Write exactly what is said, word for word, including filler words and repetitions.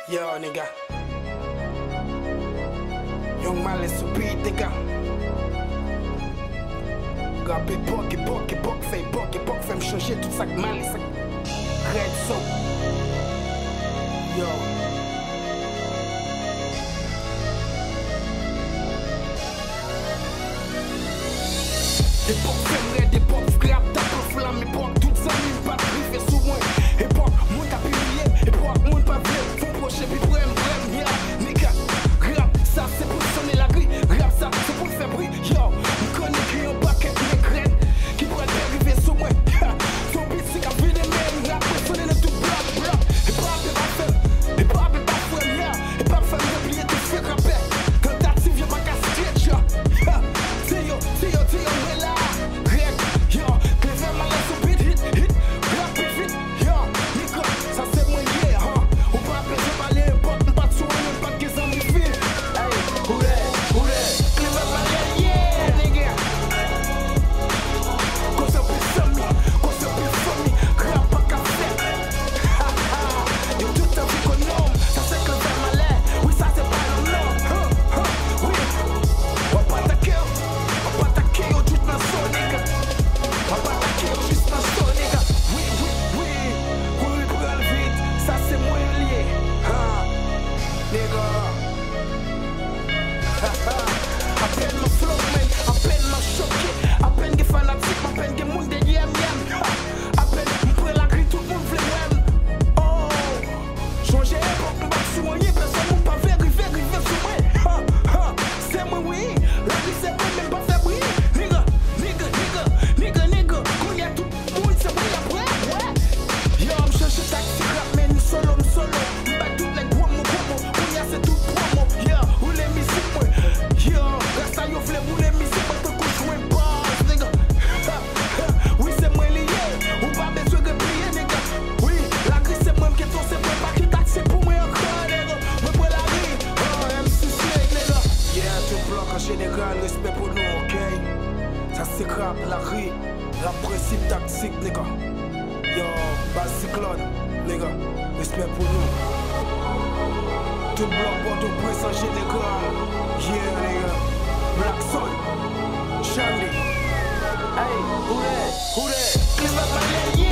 Yo, nigga. Young Malice au beat, nigga. Grab époque, époque, époque, fait époque, époque, fait me changer tout ça que Malice. Red Soap. Yo. Époque, fait red, époque, grab, tape, flamme, époque, tout ça, mille pas privé sous moi. Époque, moun ta pilier, époque, moun pas vrai, faut procher, puis brem, brem, ya, nigga. Rap, ça c'est pour sonner la grille, rap, ça c'est pour le faire bruit, yo. M'connais qui en paquet, les crêtes, qui pourraient arriver sous moi. Son beat, c'est qu'à vie des mêmes, rap, sonner le tout bloc, bloc. Et pas, et pas fait, et pas, et pas fait, ya. Et pas fait, oublier tout fait rapper. Quand t'actives, y'a pas qu'à stretch, yo. C'est yo, c'est yo, c'est yo, mais là. Général, respect pour nous, ok? Ça c'est rap, la rue, rap principe tactique, nigga. Yo, bas cyclone, nigga, respect pour nous. Tout bloc pour tout presse en général. Yeah, nigga. Black Sun, Charlie. Hey, who that? Who that?